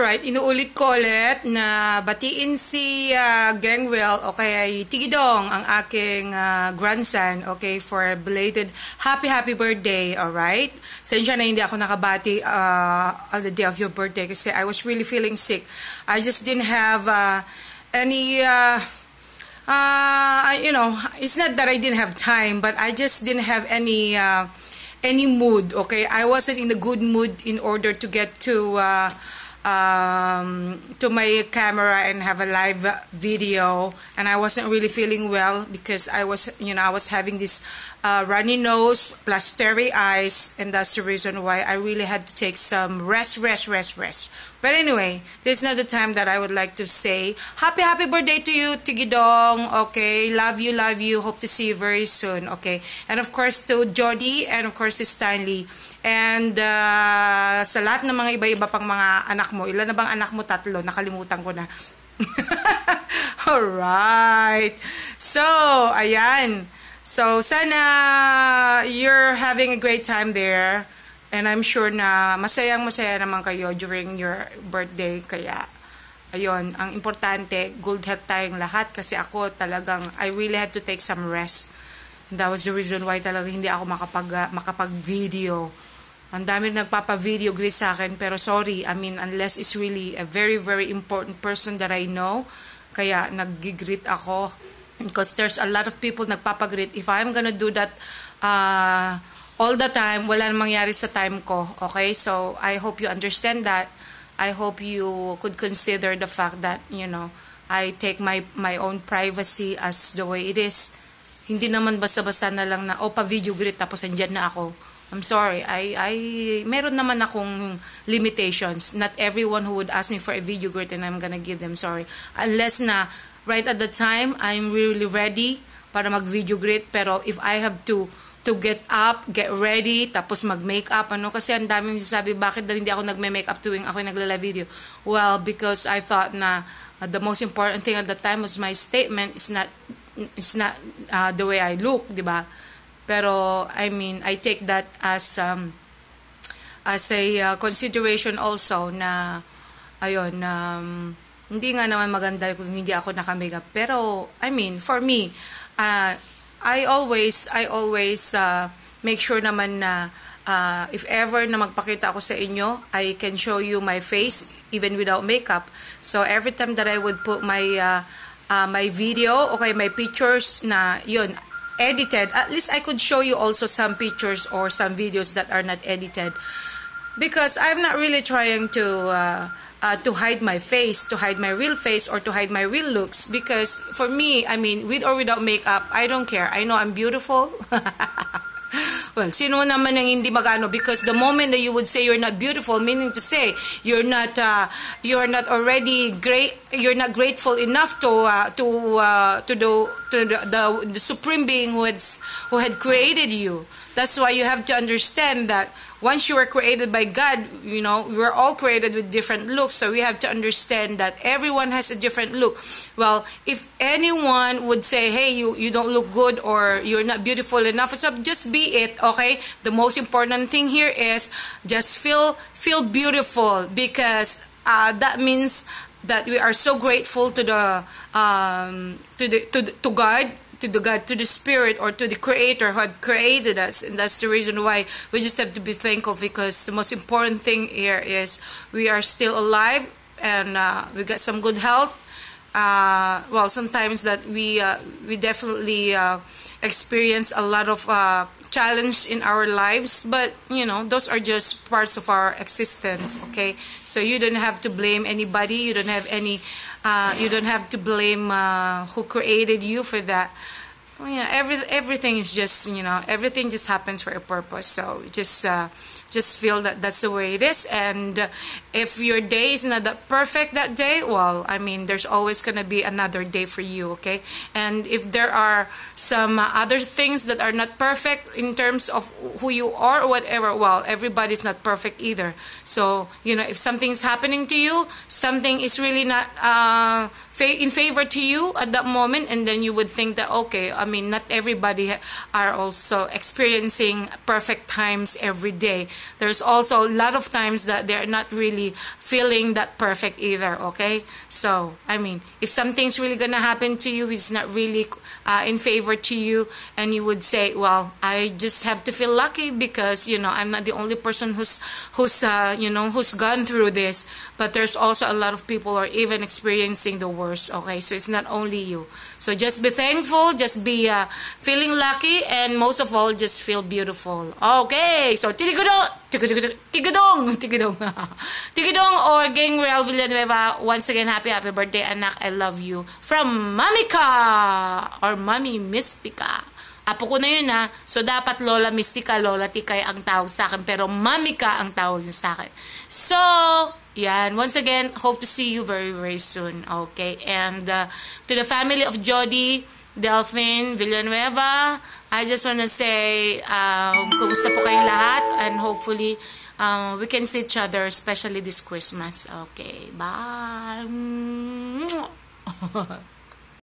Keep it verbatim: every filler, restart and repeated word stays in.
Alright, inuulit ko ulit na batiin si uh, Gangwell o kaya Tigidong, ang aking uh, grandson, okay, for belated happy happy birthday, alright? Sensya na hindi ako nakabati uh, on the day of your birthday kasi I was really feeling sick. I just didn't have uh, any, uh, uh, you know, it's not that I didn't have time, but I just didn't have any, uh, any mood, okay? I wasn't in a good mood in order to get to, uh, um to my camera and have a live video, and I wasn't really feeling well because I was you know I was having this uh, runny nose plus teary eyes, and that's the reason why I really had to take some rest rest rest rest but anyway, this is not the time that I would like to say happy happy birthday to you, Tigidong, okay? Love you, love you, hope to see you very soon, okay? And of course to Jody, and of course to Stanley, and uh, sa lahat ng mga iba-iba pang mga anak mo. Ilan na bang anak mo? Tatlo. Nakalimutan ko na. Alright. So, ayan. So, sana you're having a great time there. And I'm sure na masayang-masaya naman kayo during your birthday. Kaya, ayun. Ang importante, good health tayong lahat. Kasi ako talagang, I really had to take some rest. And that was the reason why talaga hindi ako makapag, uh, makapag-video. Ang dami nagpapa-video greet sa akin, pero sorry, I mean, unless it's really a very, very important person that I know, kaya nag-greet ako. Because there's a lot of people nagpapa-greet. If I'm gonna do that uh, all the time, wala nang mangyari sa time ko, okay? So, I hope you understand that. I hope you could consider the fact that, you know, I take my, my own privacy as the way it is. Hindi naman basta-basta na lang na, oh, pa-video greet, tapos andyan na ako. I'm sorry, I, I, meron naman akong limitations. Not everyone who would ask me for a video greet and I'm gonna give them, sorry. Unless na, right at the time, I'm really ready para mag-video greet. Pero if I have to, to get up, get ready, tapos mag-makeup, ano, kasi ang daming sasabi, bakit daw hindi ako nagme-makeup tuwing ako nagla-live video? Well, because I thought na uh, the most important thing at the time was my statement. It's not, it's not uh, the way I look, di ba? Pero, I mean, I take that as um, as a uh, consideration also na, ayun, um, hindi nga naman maganda kung hindi ako naka-makeup. Pero, I mean, for me, uh, I always, I always uh, make sure naman na uh, if ever na magpakita ako sa inyo, I can show you my face even without makeup. So, every time that I would put my, uh, uh, my video, okay, my pictures na, yun, edited, at least I could show you also some pictures or some videos that are not edited, because I'm not really trying to uh, uh, to hide my face, to hide my real face, or to hide my real looks, because for me, I mean, with or without makeup, I don't care. I know I'm beautiful. Well, sino naman ang hindi magano, because the moment that you would say you're not beautiful, meaning to say you're not uh, you're not already great, you're not grateful enough to uh, to uh, to the to the, the, the supreme being who had who had created you. That's why you have to understand that once you were created by God, you know, we're all created with different looks. So we have to understand that everyone has a different look. Well, if anyone would say, hey, you, you don't look good or you're not beautiful enough, so just be it, okay? The most important thing here is just feel, feel beautiful, because uh, that means that we are so grateful to the, um, to the, to, the, to God, to the God, to the Spirit, or to the Creator who had created us. And that's the reason why we just have to be thankful, because the most important thing here is we are still alive, and uh, we got some good health. Uh, well, sometimes that we uh, we definitely uh, experience a lot of uh, challenge in our lives, but you know, those are just parts of our existence, okay? So you don't have to blame anybody, you don't have any uh, you don't have to blame uh, who created you for that. Well, yeah, every, everything is just, you know, everything just happens for a purpose. So just uh, just feel that that's the way it is. And uh, if your day is not that perfect that day, well, I mean, there's always going to be another day for you, okay? And if there are some uh, other things that are not perfect in terms of who you are or whatever, well, everybody's not perfect either. So, you know, if something's happening to you, something is really not uh, in favor to you at that moment, and then you would think that, okay, I mean, not everybody are also experiencing perfect times every day. There's also a lot of times that they're not really feeling that perfect either, okay? So, I mean, if something's really gonna happen to you, it's not really uh, in favor to you, and you would say, well, I just have to feel lucky because, you know, I'm not the only person who's, who's uh, you know, who's gone through this, but there's also a lot of people who are even experiencing the worst, okay? So it's not only you. So just be thankful, just be uh, feeling lucky, and most of all, just feel beautiful. Okay, so Tigidong, Tigidong, Tigidong, Tigidong or Gangrel Villanueva, once again, happy, happy birthday, anak, I love you. From Mamika, or Mami Mystica. Apo ko na yun ha. So, dapat Lola Mystica, Lola Tikay ang tawag sa akin. Pero Mamika ang tawag niya sa akin. So, yan. Once again, hope to see you very, very soon. Okay? And uh, to the family of Jody, Delphine, Villanueva, I just wanna say, um, kumusta po kayong lahat? And hopefully, um, we can see each other, especially this Christmas. Okay? Bye!